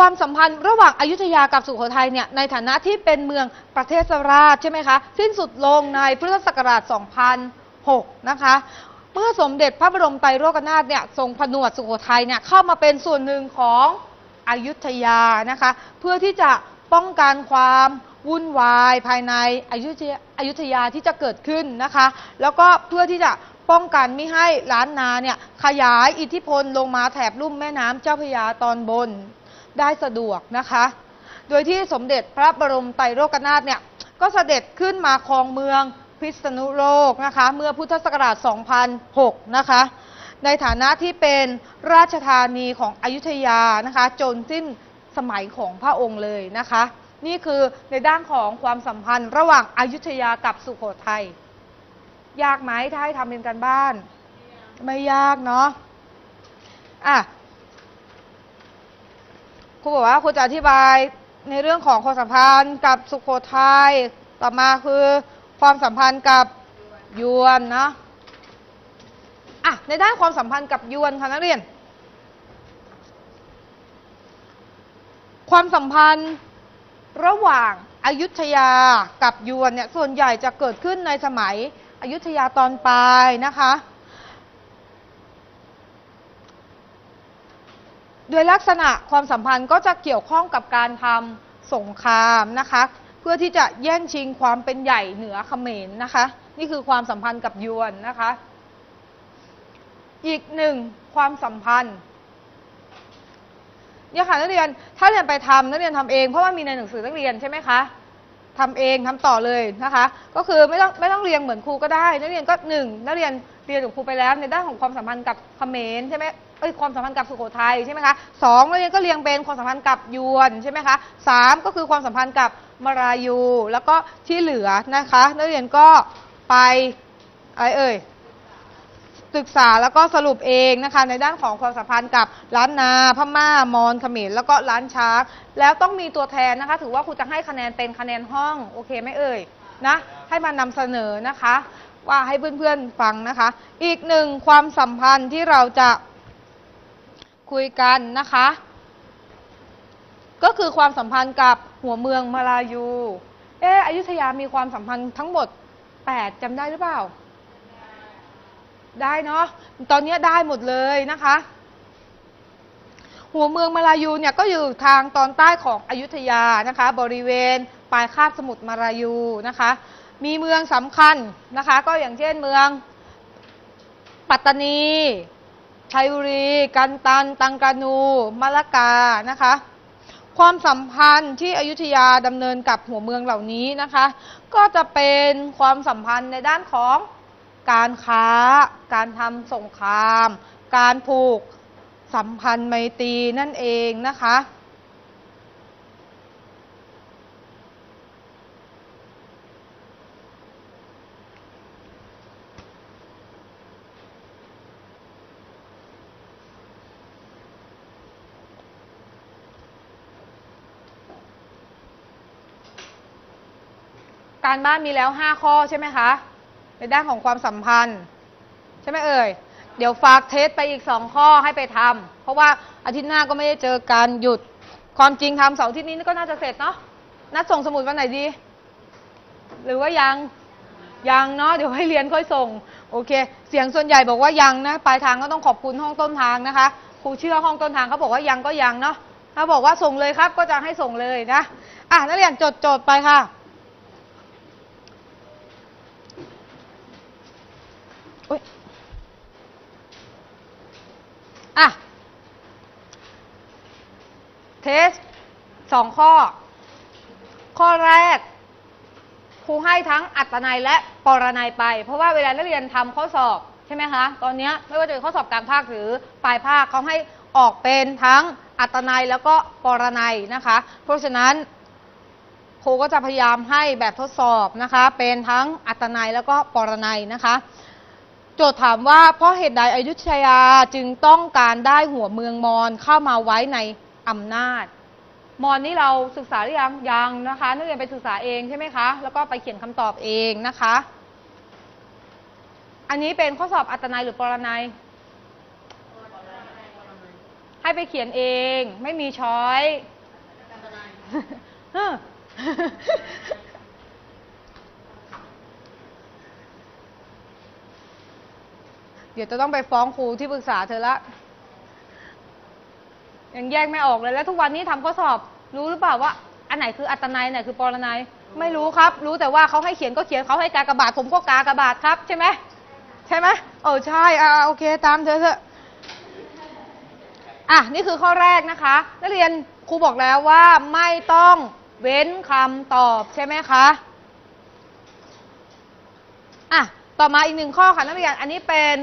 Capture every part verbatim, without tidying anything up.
ความสัมพันธ์ระหว่างอยุธยากับสุโขทัยเนี่ยในฐานะที่เป็นเมืองประเทศราชใช่ไหมคะสิ้นสุดลงในพุทธศักราช สองพันหก นะคะเมื่อสมเด็จพระบรมไตรโลกนาถเนี่ยทรงผนวดสุโขทัยเนี่ยเข้ามาเป็นส่วนหนึ่งของอยุธยานะคะเพื่อที่จะป้องกันความวุ่นวายภายในอยุธยาอยุธยาที่จะเกิดขึ้นนะคะแล้วก็เพื่อที่จะป้องกันไม่ให้ล้านนาเนี่ยขยายอิทธิพลลงมาแถบลุ่มแม่น้ำเจ้าพระยาตอนบนได้สะดวกนะคะโดยที่สมเด็จพระบรมไตรโลกนาถเนี่ยก็เสด็จขึ้นมาครองเมืองพิษณุโลกนะคะเมื่อพุทธศักราช สองพันหก นะคะในฐานะที่เป็นราชธานีของอยุธยานะคะจนสิ้นสมัยของพระองค์เลยนะคะนี่คือในด้านของความสัมพันธ์ระหว่างอยุธยากับสุโขทัยยากไหมถ้าให้ทำเป็นการบ้านไม่ยากเนาะอ่ะครูบอกว่าครูจะอธิบายในเรื่องของความสัมพันธ์กับสุโขทัยต่อมาคือความสัมพันธ์กับยวนนะอ่ะในด้านความสัมพันธ์กับยวนค่ะนักเรียนความสัมพันธ์ระหว่างอยุธยากับยวนเนี่ยส่วนใหญ่จะเกิดขึ้นในสมัยอยุธยาตอนปลายนะคะโดยลักษณะความสัมพันธ์ก็จะเกี่ยวข้องกับการทำสงครามนะคะเพื่อที่จะแย่งชิงความเป็นใหญ่เหนือเขมรนะคะนี่คือความสัมพันธ์กับยวนนะคะอีกหนึ่งความสัมพันธ์เนี่ยค่ะนักเรียนถ้าเรียนไปทำนักเรียนทำเองเพราะว่ามีในหนังสือนักเรียนใช่ไหมคะทำเองทำต่อเลยนะคะก็คือไม่ต้องไม่ต้องเรียงเหมือนครูก็ได้นักเรียนก็หนึ่งนักเรียนเรียนกับครูไปแล้วในด้านของความสัมพันธ์กับเขมรใช่ไหมเอ้ยความสัมพันธ์กับสุโขทัยใช่ไหมคะสองนักเรียนก็เรียงเป็นความสัมพันธ์กับยวนใช่ไหมคะสามก็คือความสัมพันธ์กับมารายูแล้วก็ที่เหลือนะคะนักเรียนก็ไปอะไรเอ่ยศึกษาแล้วก็สรุปเองนะคะในด้านของความสัมพันธ์กับล้านนาพม่ามอญเขมรแล้วก็ล้านช้างแล้วต้องมีตัวแทนนะคะถือว่าครูจะให้คะแนนเป็นคะแนนห้องโอเคไหมเอ่ยนะให้มานำเสนอนะคะว่าให้เพื่อนๆฟังนะคะอีกหนึ่งความสัมพันธ์ที่เราจะคุยกันนะคะก็คือความสัมพันธ์กับหัวเมืองมาลายูเอออยุธยามีความสัมพันธ์ทั้งหมดแปดจำได้หรือเปล่าได้เนาะตอนนี้ได้หมดเลยนะคะหัวเมืองมาลายูเนี่ยก็อยู่ทางตอนใต้ของอยุธยานะคะบริเวณปลายคาบสมุทรมาลายูนะคะมีเมืองสำคัญนะคะก็อย่างเช่นเมืองปัตตานีชัยบุรีกันตันตังกานูมะละกานะคะความสัมพันธ์ที่อยุธยาดำเนินกับหัวเมืองเหล่านี้นะคะก็จะเป็นความสัมพันธ์ในด้านของการค้าการทำสงครามการผูกสัมพันธ์ไมตรีนั่นเองนะคะการบ้านมีแล้วห้าข้อใช่ไหมคะในด้านของความสัมพันธ์ใช่ไหมเอ่ยเดี๋ยวฝากเทสไปอีกสองข้อให้ไปทำเพราะว่าอาทิตย์หน้าก็ไม่ได้เจอกันหยุดความจริงทำเสาร์อาทิตย์นี้ก็น่าจะเสร็จเนาะนัดส่งสมุดวันไหนดีหรือว่ายังยังเนาะเดี๋ยวให้เรียนค่อยส่งโอเคเสียงส่วนใหญ่บอกว่ายังนะปลายทางก็ต้องขอบคุณห้องต้นทางนะคะครูเชื่อห้องต้นทางเขาบอกว่ายังก็ยังเนาะถ้าบอกว่าส่งเลยครับก็จะให้ส่งเลยนะอ่ะนักเรียนจดโจทย์ไปค่ะอ่ะเทสสองข้อข้อแรกครูให้ทั้งอัตนัยและปรนัยไปเพราะว่าเวลานักเรียนทำข้อสอบใช่ไหมคะตอนนี้ไม่ว่าจะเป็นข้อสอบกลางภาคหรือปลายภาคเขาให้ออกเป็นทั้งอัตนัยแล้วก็ปรนัยนะคะเพราะฉะนั้นครูก็จะพยายามให้แบบทดสอบนะคะเป็นทั้งอัตนัยแล้วก็ปรนัยนะคะโจทย์ถามว่าเพราะเหตุใดอยุธยาจึงต้องการได้หัวเมืองมอญเข้ามาไว้ในอำนาจมอญนี่เราศึกษาหรือยังยังนะคะนักเรียนไปศึกษาเองใช่ไหมคะแล้วก็ไปเขียนคำตอบเองนะคะอันนี้เป็นข้อสอบอัตนัยหรือปรนัยให้ไปเขียนเองไม่มีช้อย เดี๋ยวจะต้องไปฟ้องครูที่ปรึกษาเธอละยังแยกไม่ออกเลยแล้วทุกวันนี้ทำข้อสอบรู้หรือเปล่าว่าอันไหนคืออัตนัยอันไหนคือปรนัยไม่รู้ครับ รู้แต่ว่าเขาให้เขียนก็เขียนเขาให้กากบาทผมก็กากบาทครับใช่ไหมใช่ไหมโอ้ใช่อ่าโอเคตามเธอเถอะอ่ะนี่คือข้อแรกนะคะนักเรียนครูบอกแล้วว่าไม่ต้องเว้นคำตอบใช่ไหมคะอ่ะต่อมาอีกหนึ่งข้อค่ะนักเรียนอันนี้เป็น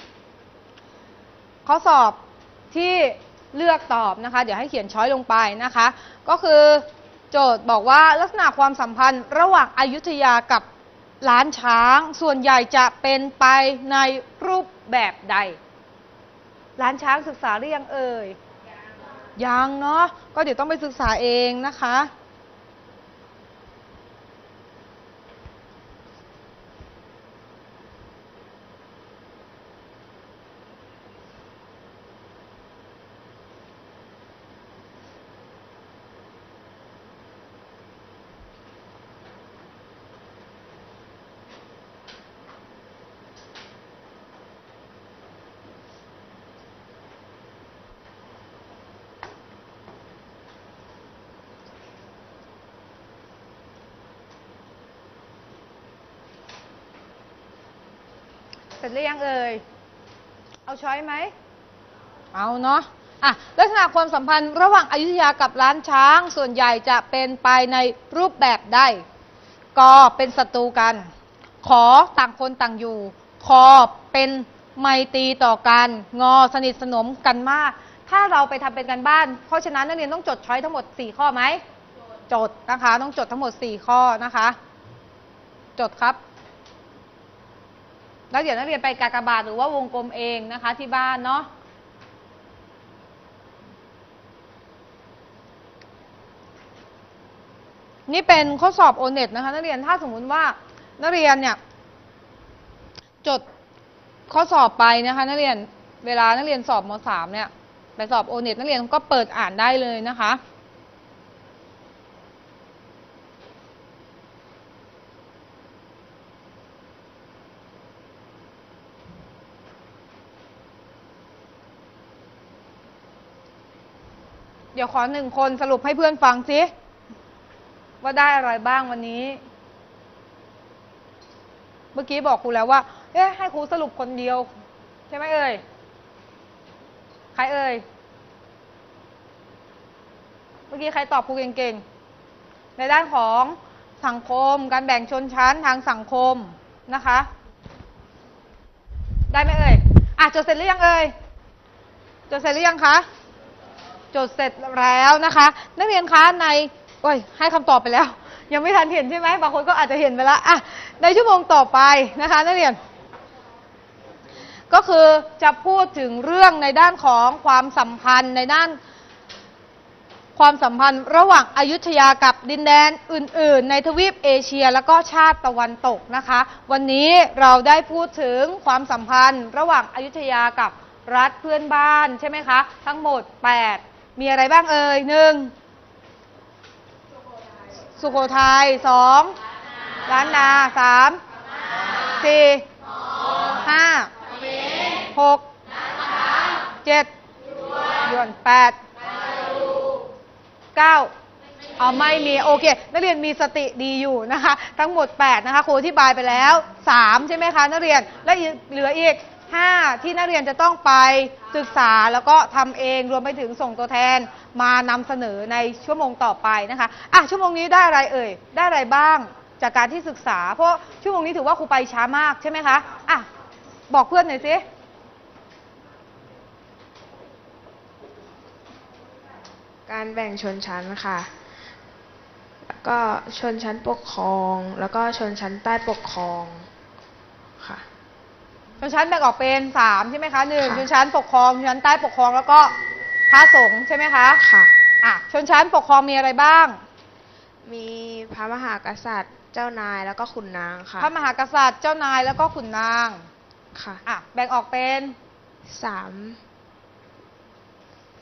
ข้อสอบที่เลือกตอบนะคะเดี๋ยวให้เขียนช้อยลงไปนะคะก็คือโจทย์บอกว่าลักษณะความสัมพันธ์ระหว่างอยุธยากับล้านช้างส่วนใหญ่จะเป็นไปในรูปแบบใดล้านช้างศึกษาหรือยังเอ่ยยังเนาะก็เดี๋ยวต้องไปศึกษาเองนะคะเสร็จหรือยังเอ่ยเอาช้อยไหมเอาเนาะอ่ะลักษณะความสัมพันธ์ระหว่างอยุธยากับล้านช้างส่วนใหญ่จะเป็นไปในรูปแบบใดกเป็นศัตรูกันขอต่างคนต่างอยู่คอเป็นไมตรีต่อกันงอสนิทสนมกันมากถ้าเราไปทำเป็นกันบ้านเพราะฉะนั้นนักเรียนต้องจดช้อยทั้งหมดสี่ข้อไหมจดนะคะต้องจดทั้งหมดสี่ข้อนะคะจดครับแล้วเดี๋ยวนักเรียนไปกากบาทหรือว่าวงกลมเองนะคะที่บ้านเนาะนี่เป็นข้อสอบโอเน็ตนะคะนักเรียนถ้าสมมุติว่านักเรียนเนี่ยจดข้อสอบไปนะคะนักเรียนเวลานักเรียนสอบม.สาม เนี่ยไปสอบโอเน็ตนักเรียนก็เปิดอ่านได้เลยนะคะเดี๋ยวขอหนึ่งคนสรุปให้เพื่อนฟังสิว่าได้อะไรบ้างวันนี้เมื่อกี้บอกครูแล้วว่าเอ๊ะให้ครูสรุปคนเดียวใช่ไหมเอ่ยใครเอ่ยเมื่อกี้ใครตอบครูเก่งๆในด้านของสังคมการแบ่งชนชั้นทางสังคมนะคะได้ไหมเอ่ยอ่ะจดเสร็จหรือยังเอ่ยจดเสร็จหรือยังคะจดเสร็จแล้วนะคะนักเรียนคะในโอ้ยให้คำตอบไปแล้วยังไม่ทันเห็นใช่ไหมบางคนก็อาจจะเห็นไปแล้วอ่ะในชั่วโมงต่อไปนะคะนักเรียนก็คือจะพูดถึงเรื่องในด้านของความสัมพันธ์ในด้านความสัมพันธ์ระหว่างอยุธยากับดินแดนอื่นๆในทวีปเอเชียแล้วก็ชาติตะวันตกนะคะวันนี้เราได้พูดถึงความสัมพันธ์ระหว่างอยุธยากับรัฐเพื่อนบ้านใช่ไหมคะทั้งหมดแปดมีอะไรบ้างเอ่ยหนึ่งสุโขทัยสองล้านนาสามสี่ห้าหกเจ็ดยวนแปดเก้าเอาไม่มีโอเคนักเรียนมีสติดีอยู่นะคะทั้งหมดแปดนะคะครูอธิบายไปแล้วสามใช่ไหมคะนักเรียนและเหลืออีกห้าที่นักเรียนจะต้องไปศึกษาแล้วก็ทำเองรวมไปถึงส่งตัวแทนมานำเสนอในชั่วโมงต่อไปนะคะอ่ะชั่วโมงนี้ได้อะไรเอ่ยได้อะไรบ้างจากการที่ศึกษาเพราะชั่วโมงนี้ถือว่าครูไปช้ามากใช่ไหมคะอ่ะบอกเพื่อนหน่อยสิการแบ่งชนชั้นค่ะแล้วก็ชนชั้นปกครองแล้วก็ชนชั้นใต้ปกครองค่ะชนชั้นแบ่งออกเป็นสามใช่ไหมคะหนึ่งชนชั้นปกครองชนชั้นใต้ปกครองแล้วก็พระสงฆ์ใช่ไหมคะค่ะอ่ะชนชั้นปกครองมีอะไรบ้างมีพระมหากษัตริย์เจ้านายแล้วก็ขุนนางค่ะพระมหากษัตริย์เจ้านายแล้วก็ขุนนางค่ะอ่ะแบ่งออกเป็นสาม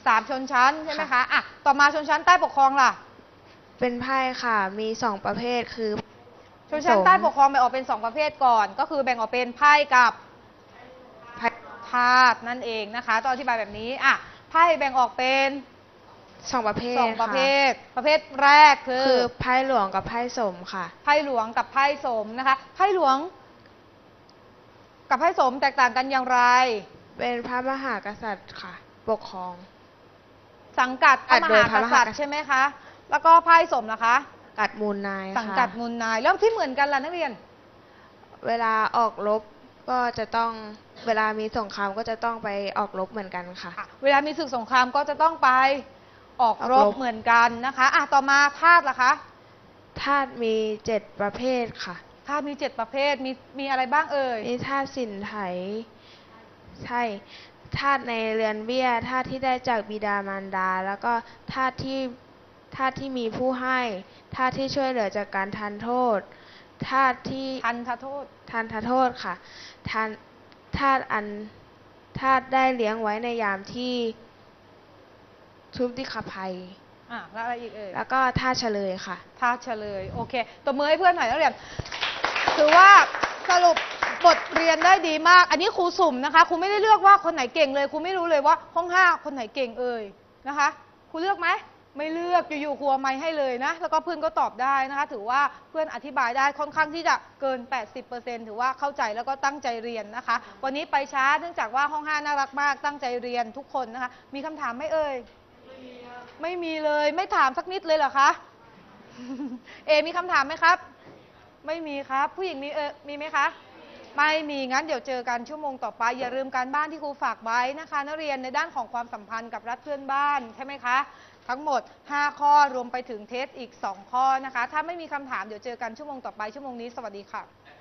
สามชนชั้นใช่ไหมคะอ่ะต่อมาชนชั้นใต้ปกครองล่ะเป็นไพ่ค่ะ มีสองประเภทคือชนชั้นใต้ปกครองแบ่งออกเป็นสองประเภทก่อน ก็คือแบ่งออกเป็นไพ่กับไพ่ธาตุนั่นเองนะคะต้องอธิบายแบบนี้อ่ะไพ่แบ่งออกเป็นสองประเภทสองประเภค่ท ประเภทแรกคือคือไพ่หลวงกับไพ่สมค่ะไพ่หลวงกับไพ่สมนะคะไพ่หลวง กับไพ่สมแตกต่างกันอย่างไรเป็นพระมหากษัตริย์ค่ะ ปกครองสังกัดพระมโดยหาพระกมหากษัษัตตริริย์ย์ใช่ไหมคะ แล้วก็ไพ่สมนะคะกัดมูลนายค่ะสังกัดมูลนายแล้วที่เหมือนกันล่ะนักเรียนเวลาออกรบก็จะต้องเวลามีสงครามก็จะต้องไปออกรบเหมือนกันค่ะอ่ะเวลามีศึกสงครามก็จะต้องไปออกรออกบรบเหมือนกันนะคะอ่ะต่อมาธาตุล่ะคะธาตุมีเจ็ดประเภทค่ะธาตุมีเจ็ดประเภทมีมีอะไรบ้างเอ่ยมีธาตุสินไถใช่ธาตุในเรือนเบี้ยธาตุที่ได้จากบิดามารดา แล้วก็ธาตุที่ธาตุที่มีผู้ให้ธาตุที่ช่วยเหลือจากการทานโทษธาตุที่ทันทโทษทานทโทษค่ะทานธาตุอันธาตุได้เลี้ยงไว้ในยามที่ทุบติฆภัยอ่ะแล้วอะไรอีกเอ่ยแล้วก็ธาตุเฉลยค่ะธาตุเฉลยโอเคตบมือให้เพื่อนหน่อยนักเรียนถือว่าสรุปบทเรียนได้ดีมาก อันนี้ครูสุ่มนะคะครูไม่ได้เลือกว่าคนไหนเก่งเลยครูไม่รู้เลยว่าห้องห้าคนไหนเก่งเอ่ยนะคะครูเลือกไหมไม่เลือกอยู่ๆครูเอาไมค์ให้เลยนะแล้วก็เพื่อนก็ตอบได้นะคะถือว่าเพื่อนอธิบายได้ค่อนข้างที่จะเกิน แปดสิบเปอร์เซ็นต์ ถือว่าเข้าใจแล้วก็ตั้งใจเรียนนะคะ วันนี้ไปช้าเนื่องจากว่าห้องห้าน่ารักมากตั้งใจเรียนทุกคนนะคะมีคำถามไหมเอ่ยไม่มีเลยไม่ถามสักนิดเลยเหรอคะ เอมีคำถามไหมครับ ไม่มีครับ ผู้หญิงมีเออมีไหมคะ ไม่มีงั้นเดี๋ยวเจอกันชั่วโมงต่อไป อย่าลืมการบ้านที่ครูฝากไว้นะคะนักเรียนในด้านของความสัมพันธ์กับรัฐเพื่อนบ้านใช่ไหมคะ ทั้งหมดห้าข้อรวมไปถึงเทสอีกสองข้อนะคะ ถ้าไม่มีคำถามเดี๋ยวเจอกันชั่วโมงต่อไปชั่วโมงนี้สวัสดีค่ะ